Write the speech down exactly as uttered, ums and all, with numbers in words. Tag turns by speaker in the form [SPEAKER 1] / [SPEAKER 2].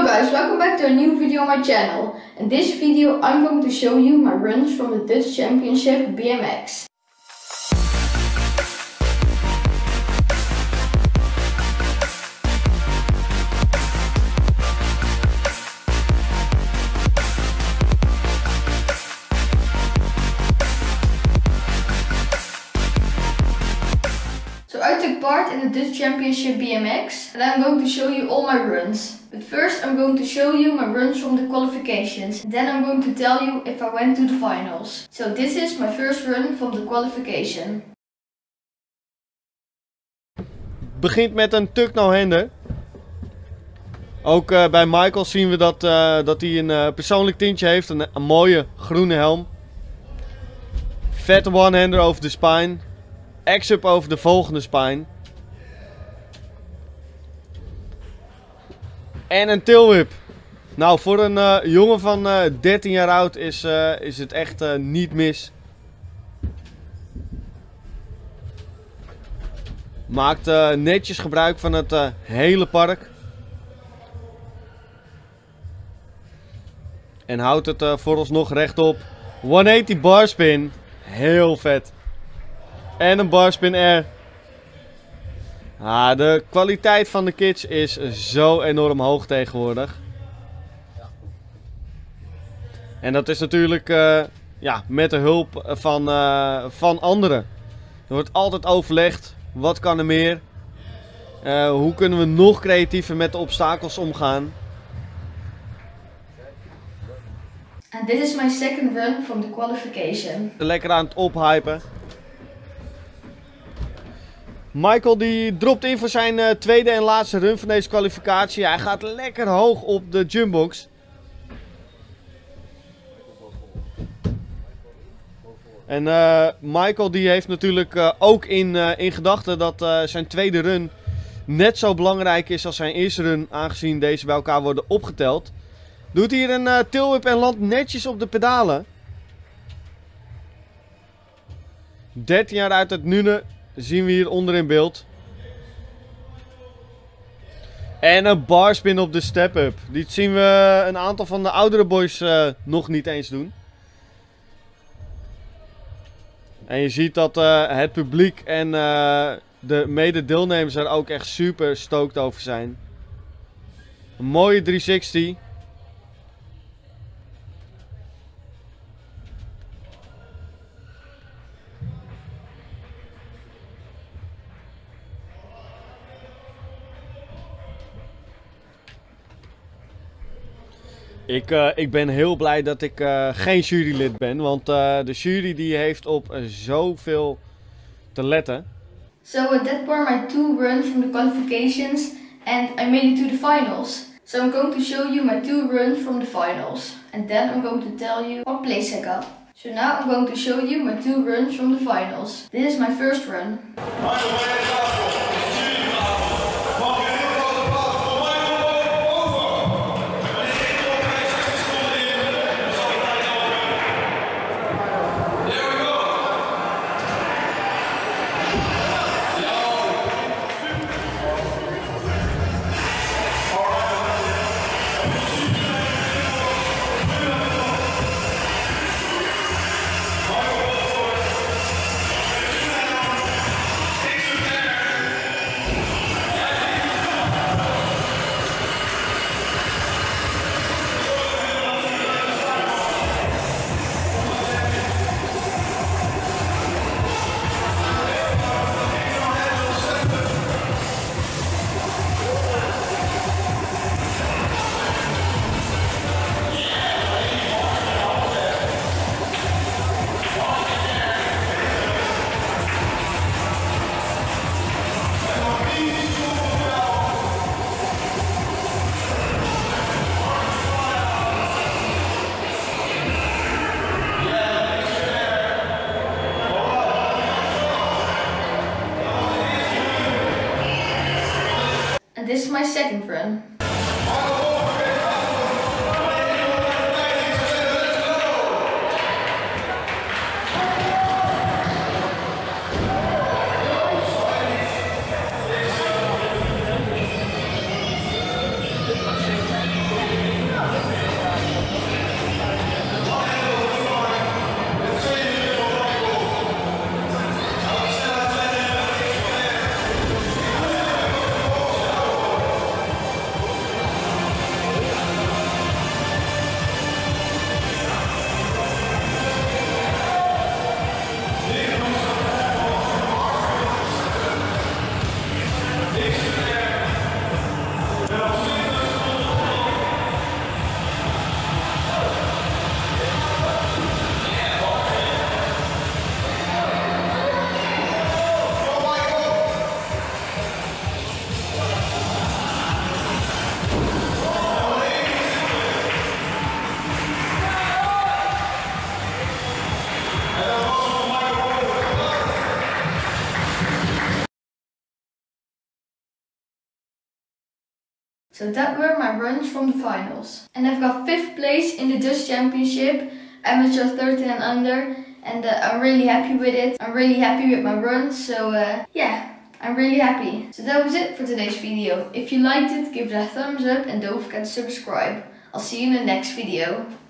[SPEAKER 1] Hello guys, welcome back to a new video on my channel. In this video I'm going to show you my runs from the Dutch Championship B M X. So I took part in the Dutch Championship B M X and I'm going to show you all my runs. But first I'm going to show you my runs from the qualifications. Then I'm going to tell you if I went to the finals. So this is my first run from the qualification.
[SPEAKER 2] Begint met een tuck no-hander. Ook uh, bij Michael zien we dat, uh, dat hij een uh, persoonlijk tintje heeft. Een, een mooie groene helm. Vette one-hander over de spine. X-up over de volgende spine. En een tailwhip. Nou, voor een uh, jongen van uh, dertien jaar oud is, uh, is het echt uh, niet mis. Maakt uh, netjes gebruik van het uh, hele park. En houdt het uh, vooralsnog rechtop. honderdtachtig bar spin. Heel vet. En een barspin air. Ah, de kwaliteit van de kids is zo enorm hoog tegenwoordig. En dat is natuurlijk uh, ja, met de hulp van, uh, van anderen. Er wordt altijd overlegd. Wat kan er meer? Uh, hoe kunnen we nog creatiever met de obstakels omgaan?
[SPEAKER 1] And this is my second run from the qualification.
[SPEAKER 2] Lekker aan het ophypen. Michael die dropt in voor zijn uh, tweede en laatste run van deze kwalificatie. Hij gaat lekker hoog op de jumpbox. En uh, Michael die heeft natuurlijk uh, ook in, uh, in gedachten dat uh, zijn tweede run net zo belangrijk is als zijn eerste run, aangezien deze bij elkaar worden opgeteld. Doet hier een uh, tailwhip en landt netjes op de pedalen. dertien jaar uit het Nune. Zien we hier onder in beeld. En een barspin op de step-up. Dit zien we een aantal van de oudere boys uh, nog niet eens doen. En je ziet dat uh, het publiek en uh, de mededeelnemers er ook echt super stoked over zijn. Een mooie driehonderdzestig. Ik, uh, ik ben heel blij dat ik uh, geen jurylid ben, want uh, de jury die heeft op uh, zoveel te letten.
[SPEAKER 1] So uh, that were my two runs from the qualifications and I made it to the finals. So I'm going to show you my two runs from the finals. And then I'm going to tell you what place I got. So now I'm going to show you my two runs from the finals. This is my first run. And this is my second run. So that were my runs from the finals. And I've got fifth place in the Dutch Championship, amateur thirteen and under, and uh, I'm really happy with it. I'm really happy with my runs, so uh, yeah, I'm really happy. So that was it for today's video. If you liked it, give it a thumbs up and don't forget to subscribe. I'll see you in the next video.